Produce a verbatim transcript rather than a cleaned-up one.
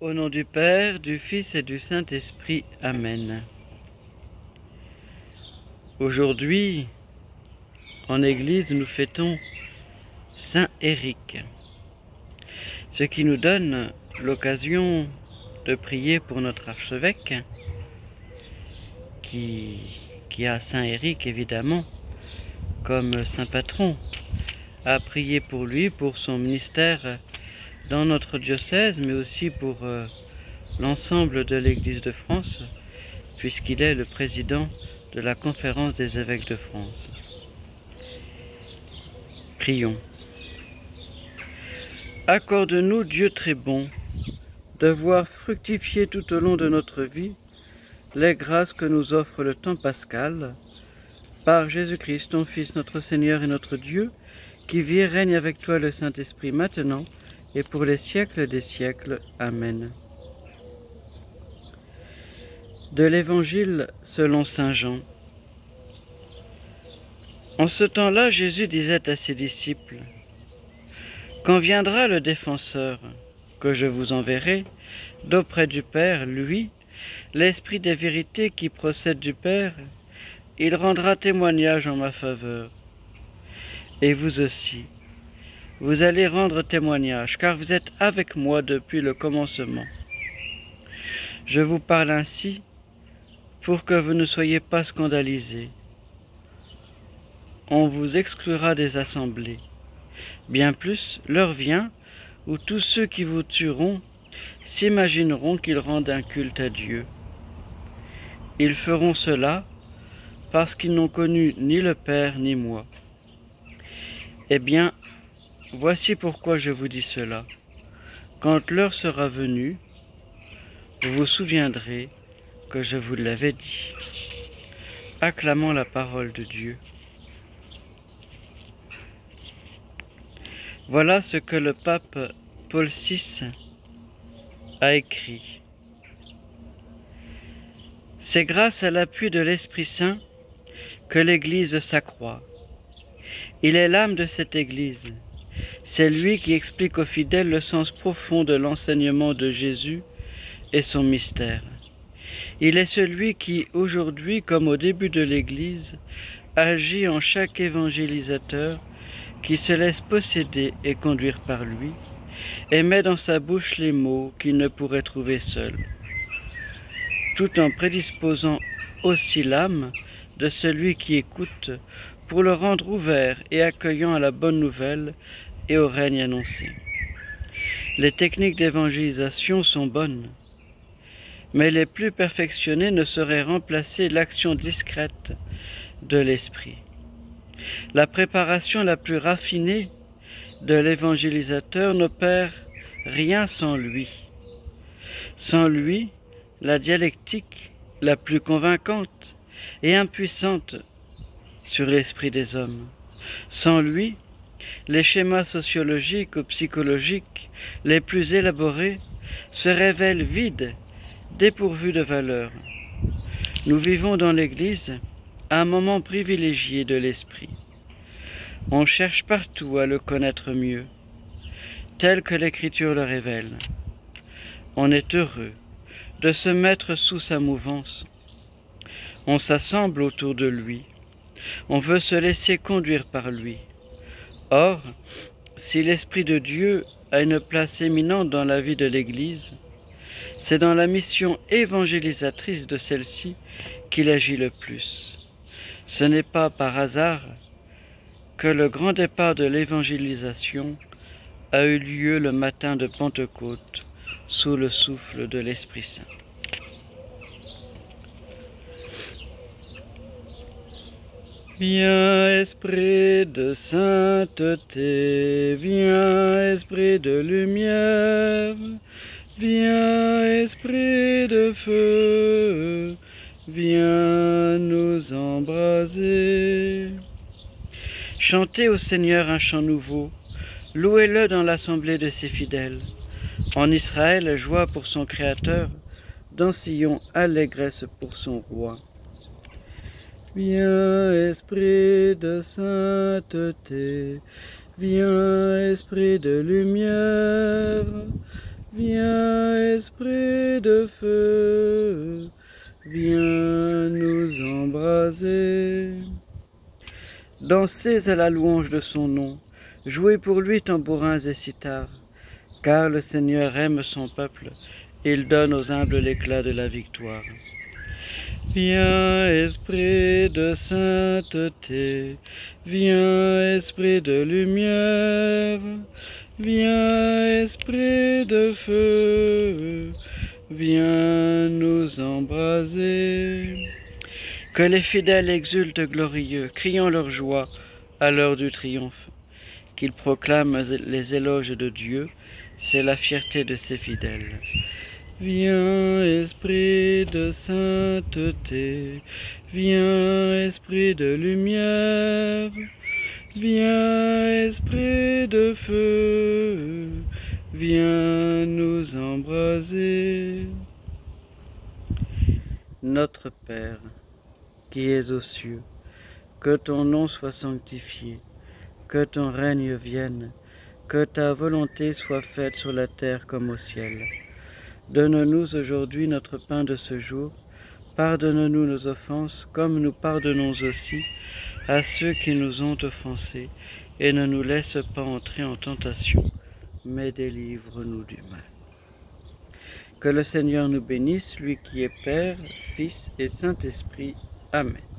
Au nom du Père, du Fils et du Saint-Esprit. Amen. Aujourd'hui, en Église, nous fêtons Saint Éric, ce qui nous donne l'occasion de prier pour notre archevêque, qui, qui a Saint Éric évidemment comme saint patron, à prier pour lui, pour son ministère dans notre diocèse, mais aussi pour euh, l'ensemble de l'Église de France, puisqu'il est le président de la Conférence des évêques de France. Prions. Accorde-nous, Dieu très bon, de voir fructifier tout au long de notre vie les grâces que nous offre le temps pascal, par Jésus-Christ, ton Fils, notre Seigneur et notre Dieu, qui vit et règne avec toi le Saint-Esprit maintenant et pour les siècles des siècles. Amen. De l'Évangile selon saint Jean. En ce temps-là, Jésus disait à ses disciples, « Quand viendra le défenseur, que je vous enverrai, d'auprès du Père, lui, l'Esprit des vérités qui procède du Père, il rendra témoignage en ma faveur. Et vous aussi, vous allez rendre témoignage, car vous êtes avec moi depuis le commencement. Je vous parle ainsi pour que vous ne soyez pas scandalisés. On vous exclura des assemblées. Bien plus, l'heure vient où tous ceux qui vous tueront s'imagineront qu'ils rendent un culte à Dieu. Ils feront cela parce qu'ils n'ont connu ni le Père ni moi. Eh bien, voici pourquoi je vous dis cela. Quand l'heure sera venue, vous vous souviendrez que je vous l'avais dit. » Acclamons la parole de Dieu. Voilà ce que le pape Paul six a écrit. C'est grâce à l'appui de l'Esprit Saint que l'Église s'accroît. Il est l'âme de cette Église. C'est lui qui explique aux fidèles le sens profond de l'enseignement de Jésus et son mystère. Il est celui qui, aujourd'hui comme au début de l'Église, agit en chaque évangélisateur qui se laisse posséder et conduire par lui, et met dans sa bouche les mots qu'il ne pourrait trouver seul, tout en prédisposant aussi l'âme de celui qui écoute pour le rendre ouvert et accueillant à la bonne nouvelle et au règne annoncé. Les techniques d'évangélisation sont bonnes, mais les plus perfectionnées ne sauraient remplacer l'action discrète de l'Esprit. La préparation la plus raffinée de l'évangélisateur n'opère rien sans lui. Sans lui, la dialectique la plus convaincante et impuissante sur l'esprit des hommes. Sans lui, les schémas sociologiques ou psychologiques les plus élaborés se révèlent vides, dépourvus de valeur. Nous vivons dans l'Église un moment privilégié de l'Esprit. On cherche partout à le connaître mieux, tel que l'Écriture le révèle. On est heureux de se mettre sous sa mouvance. On s'assemble autour de lui. On veut se laisser conduire par lui. Or, si l'Esprit de Dieu a une place éminente dans la vie de l'Église, c'est dans la mission évangélisatrice de celle-ci qu'il agit le plus. Ce n'est pas par hasard que le grand départ de l'évangélisation a eu lieu le matin de Pentecôte, sous le souffle de l'Esprit Saint. Viens, Esprit de sainteté, viens, Esprit de lumière, viens, Esprit de feu, viens nous embraser. Chantez au Seigneur un chant nouveau, louez-le dans l'assemblée de ses fidèles. En Israël, joie pour son Créateur, dans Sion, allégresse pour son Roi. Viens, Esprit de sainteté, viens, Esprit de lumière, viens, esprit de feu, viens nous embraser. Dansez à la louange de son nom, jouez pour lui tambourins et cithars, car le Seigneur aime son peuple, il donne aux humbles l'éclat de la victoire. Viens, esprit de sainteté, viens, esprit de lumière, viens, esprit de feu, viens nous embraser. Que les fidèles exultent glorieux, criant leur joie à l'heure du triomphe. Qu'ils proclament les éloges de Dieu, c'est la fierté de ses fidèles. Viens, esprit de sainteté, viens, esprit de lumière, viens, esprit de feu, viens nous embraser. Notre Père, qui es aux cieux, que ton nom soit sanctifié, que ton règne vienne, que ta volonté soit faite sur la terre comme au ciel. Donne-nous aujourd'hui notre pain de ce jour, pardonne-nous nos offenses comme nous pardonnons aussi à ceux qui nous ont offensés, et ne nous laisse pas entrer en tentation, mais délivre-nous du mal. Que le Seigneur nous bénisse, lui qui est Père, Fils et Saint-Esprit. Amen.